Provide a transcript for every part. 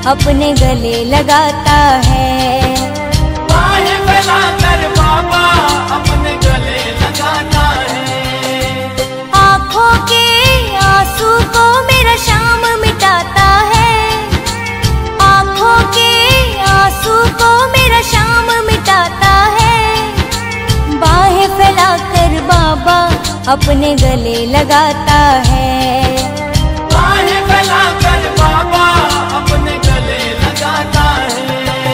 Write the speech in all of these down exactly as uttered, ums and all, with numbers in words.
अपने गले लगाता है। बाहें फैलाकर बाबा अपने गले लगाता है। आँखों के आंसू को मेरा शाम मिटाता है। आँखों के आंसू को मेरा शाम मिटाता है। बाहें फैलाकर बाबा अपने गले लगाता है। बाहें फैलाकर बाबा अपने गले लगाता है।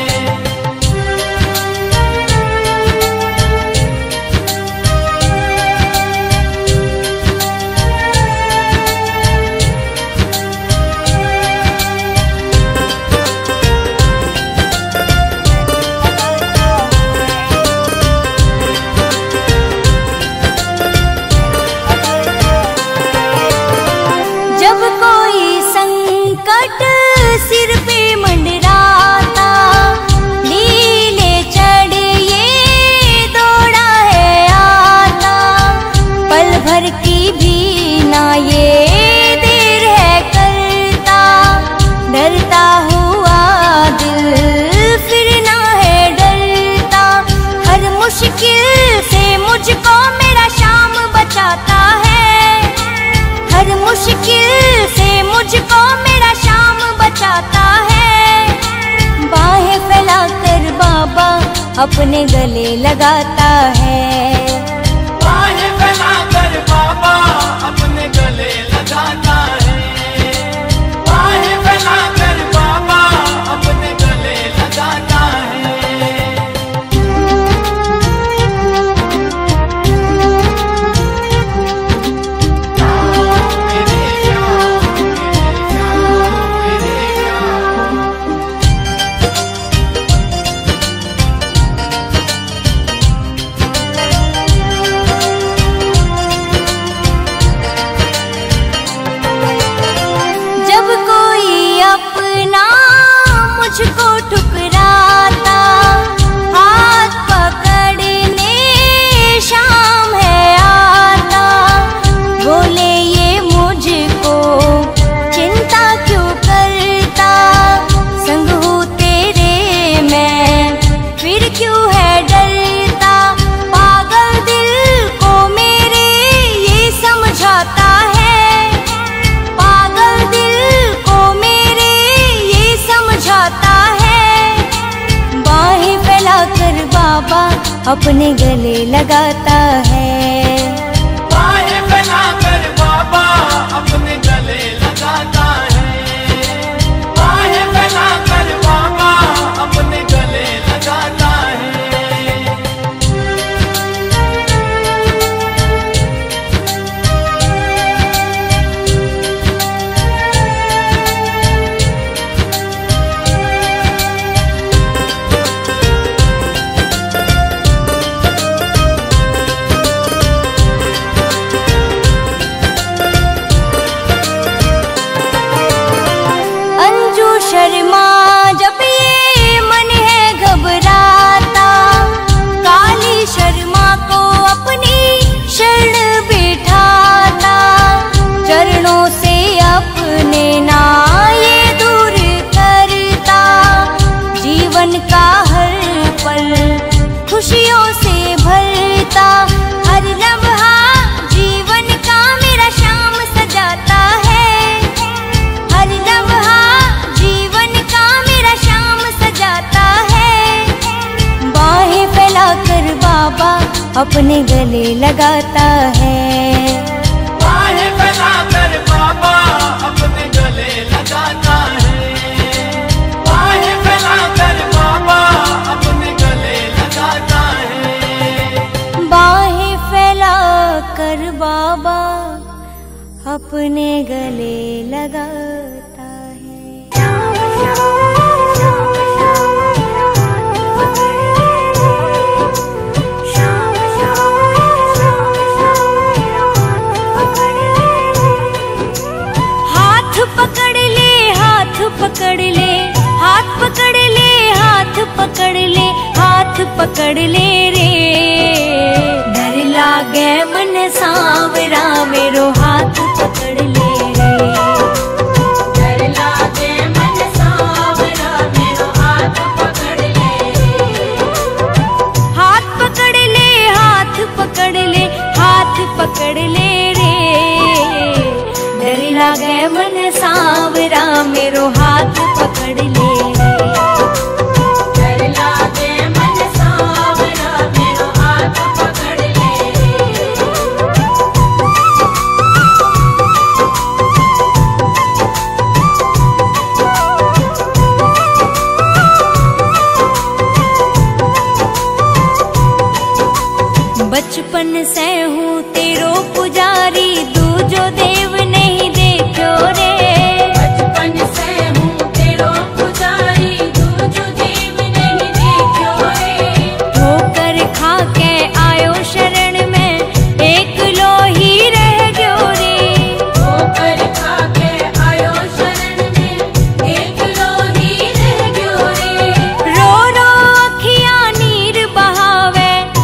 जब कोई संकट सिर पे मंडराता, लीले चढ़ ये दौड़ा है आता। पल भर की भी ना ये देर है करता। डरता हुआ दिल फिर ना है डरता। हर मुश्किल से मुझको मेरा शाम बचाता है। हर मुश्किल से मुझको मेरा शाम बचाता है। बाहें फैलाकर बाबा अपने गले लगाता है। बाहें फैलाकर बाबा अपने गले लगाता है। बाहें फैलाकर बाबा अपने गले लगाता है। जब कोई अपना मुझको ठुकराता, हाथ पकड़ने शाम है आता। बोले ये मुझको चिंता क्यों करता। संग हूँ तेरे मैं फिर क्यों है डरता। पागल दिल को मेरे ये समझाता है। पागल दिल को मेरे ये समझाता है। बाहें फैलाकर बाबा अपने गले लगाता है। बाहें फैलाकर बाबा अपने गले लगाता है। बाहें फैलाकर बाबा अपने गले लगाता है। अंजू शर्मा जब ये मन है घबराता, काली शर्मा को अपनी शरण बिठाता। चरणों से अपने ना ये दूर करता। जीवन का हर पल खुशियों से भरता। हर लम्हा जीवन का मेरा शाम सजाता है। हर लम्हा जीवन का मेरा शाम सजाता है। बाहें फैलाकर बाबा अपने गले लगाता है। बाहें फैलाकर बाबा अपने गले लगाता है। बाहें फैलाकर बाबा अपने गले लगाता है। बाहें फैलाकर बाबा अपने गले लगाता है। हाथ पकड़ ले हाथ पकड़ ले हाथ पकड़ ले हाथ पकड़ ले हाथ पकड़ ले रे। डर लागे मन सांवरा मेरो हाथ पकड़ ले रे। डर लागे मन सांवरा मेरो हाथ पकड़ ले रे। डर लागे मन सांवरा मेरो हाथ पकड़ ले रे। बचपन से हूँ तेरो पुजारी, दूजो देव नहीं देखो रे। बचपन से हूँ तेरो पुजारी, दूजो देव नहीं देखो रे। ठोकर खा के आयो शरण में, एक लो ही रह गयो रे। ठोकर खा के आयो शरण में, एक लो ही रह गयो रे। रो रो अखियाँ नीर बहावे,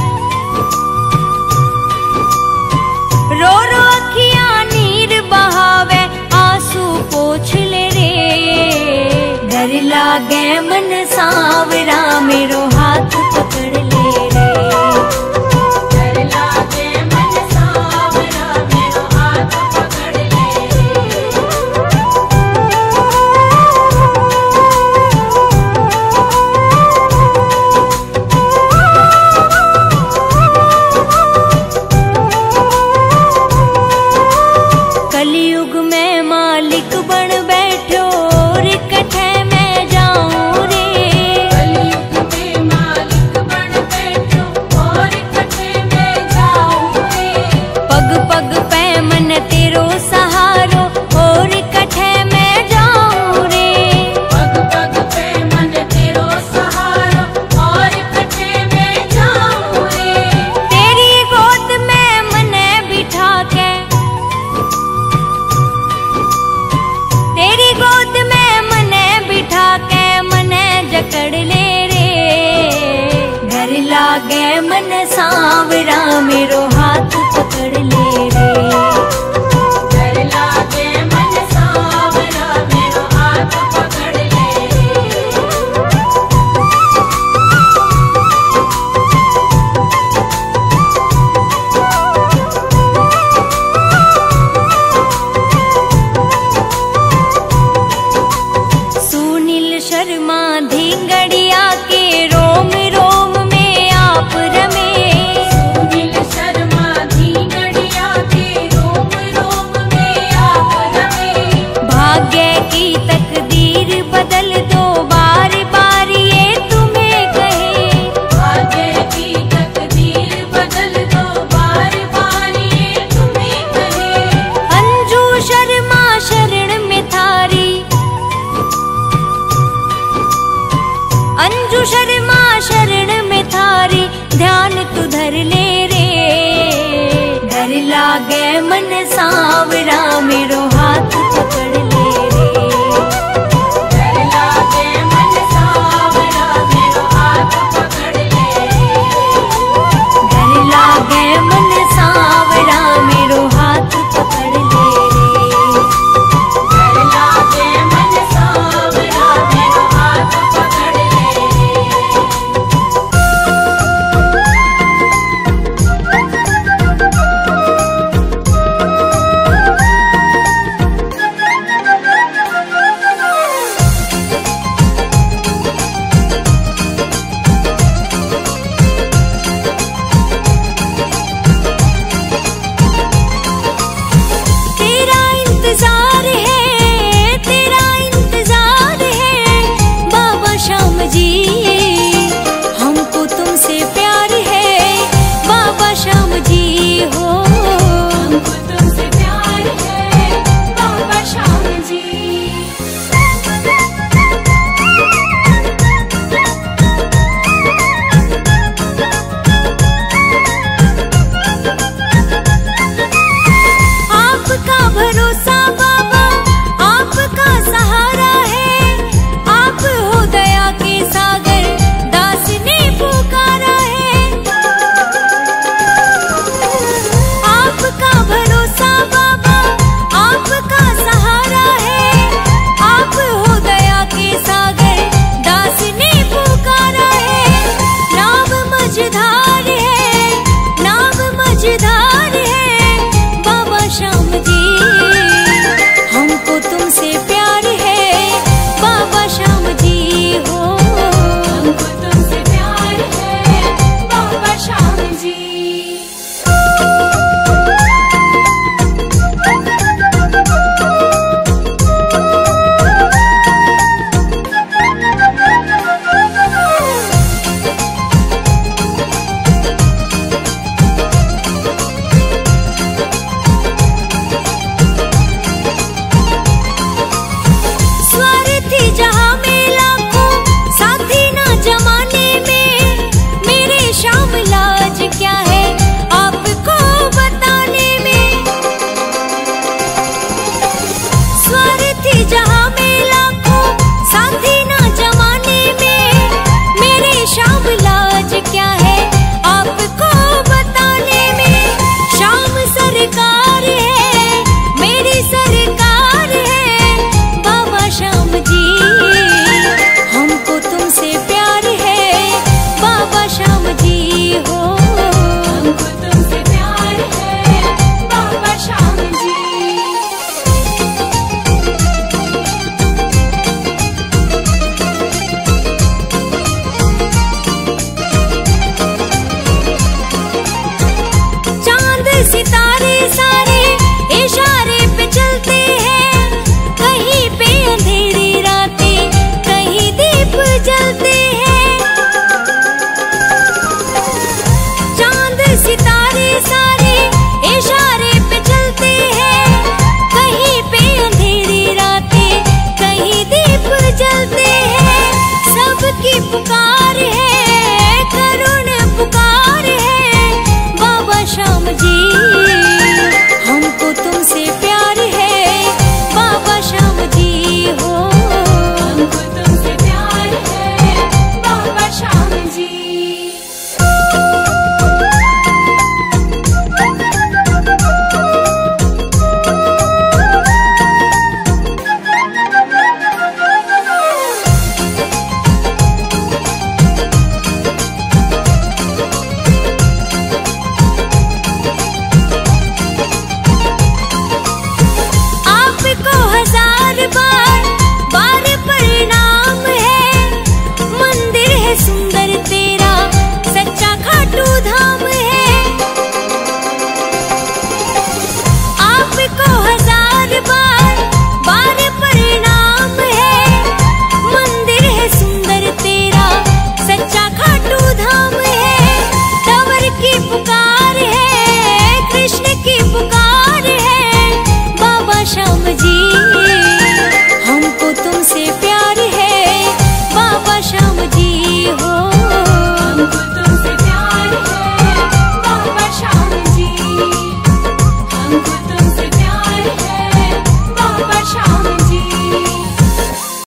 रो रो अखियाँ नीर बहावे, आंसू पोंछ ले रे। डर लागे मन सांवरा मेरो हाथ पकड़ ले रे। डर लागे मन सांवरा मेरो हाथ पकड़ ले रे। कलयुग में मालिक बन बैठो और कठे मैं जाऊं रे। कलयुग में मालिक बन बैठो और कठे में जाऊं रे। पग पग पे मन तेरो सहारो और कठे मैं जाऊं रे। पग पग पे मन तेरो सहारो और कठे में जाऊं रे। तेरी गोद में मने बिठा के, तेरी गोद में मने बिठा के मने जकड़ ले रे। डर लागे मन सांवरा मेरो हाथ पकड़ ले रे। डर लागे मन सांवरा मेरो हाथ पकड़ ले रे। सुनील शर्मा धिंगड़िया के रोम रोम में आप रमे। सुनील शर्मा धींगड़िया के रोम रोम में आप रमे। भाग्य की तकदीर बदल दो, बार बार ये तुम्हें कहे। भाग्य की तकदीर बदल दो, बार बार ये तुम्हें कहे। अंजू शर्मा शरण में थारी, अंजू शर्मा शरण में थारी, ध्यान तू धर ले रे। डर लागे मन सांवरा